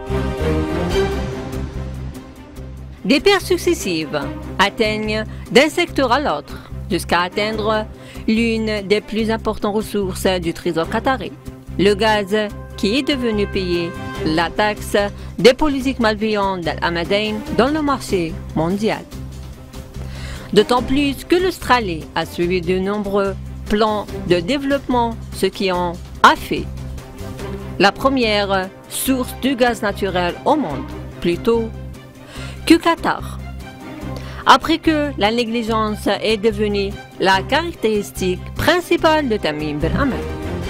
Des pertes successives atteignent d'un secteur à l'autre, jusqu'à atteindre l'une des plus importantes ressources du trésor qatari, le gaz, qui est devenu payer la taxe des politiques malveillantes d'Al-Hamadain dans le marché mondial. D'autant plus que l'Australie a suivi de nombreux plans de développement, ce qui en a fait la première source de gaz naturel au monde, plutôt que Qatar. Après que la négligence est devenue la caractéristique principale de Tamim Ben Hamad.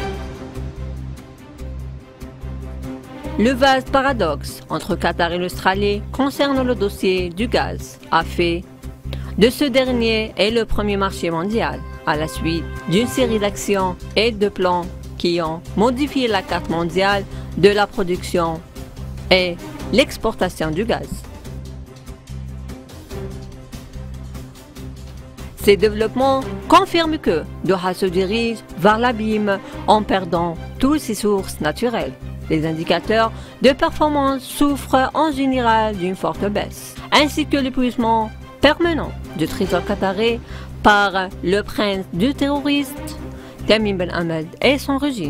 Le vaste paradoxe entre Qatar et l'Australie concernant le dossier du gaz a fait de ce dernier est le premier marché mondial, à la suite d'une série d'actions et de plans qui ont modifié la carte mondiale de la production et l'exportation du gaz. Ces développements confirment que Doha se dirige vers l'abîme en perdant toutes ses sources naturelles. Les indicateurs de performance souffrent en général d'une forte baisse, ainsi que l'épuisement permanent du trésor qatari par le prince du terroriste Tamim Ben Hamad et son régime.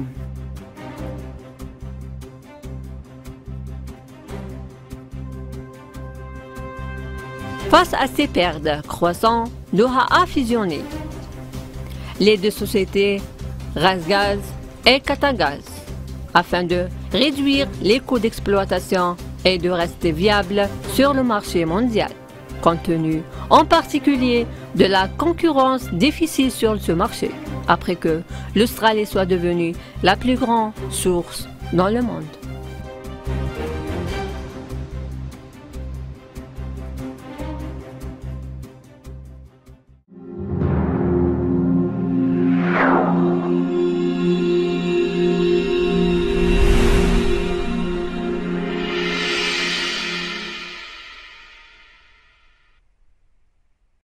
Face à ces pertes croissantes, Doha a fusionné les deux sociétés, RasGaz et Qatargaz, afin de réduire les coûts d'exploitation et de rester viable sur le marché mondial, compte tenu en particulier de la concurrence difficile sur ce marché, après que l'Australie soit devenue la plus grande source dans le monde.